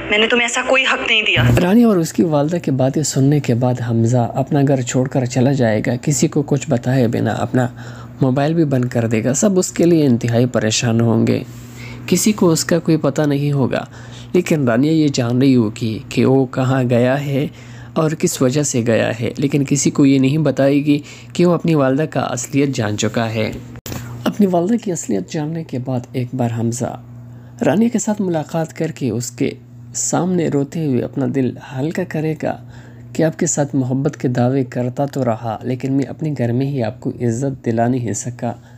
मैंने तुम्हें ऐसा कोई हक नहीं दिया। रानी और उसकी वालदा की बातें सुनने के बाद हमज़ा अपना घर छोड़कर चला जाएगा, किसी को कुछ बताए बिना अपना मोबाइल भी बंद कर देगा। सब उसके लिए इंतहाई परेशान होंगे, किसी को उसका कोई पता नहीं होगा। लेकिन रानिया ये जान रही होगी कि वो कहाँ गया है और किस वजह से गया है, लेकिन किसी को ये नहीं बताएगी कि वो अपनी वालदा का असलियत जान चुका है। अपनी वालदा की असलियत जानने के बाद एक बार हमज़ा रानिया के साथ मुलाकात करके उसके सामने रोते हुए अपना दिल हल्का करेगा कि आपके साथ मोहब्बत के दावे करता तो रहा, लेकिन मैं अपने घर में ही आपको इज़्ज़त दिला नहीं सका।